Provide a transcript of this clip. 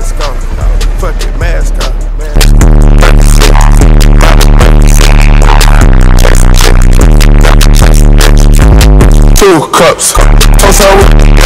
mask on. Fucking mask on. 2 cups. Toast out with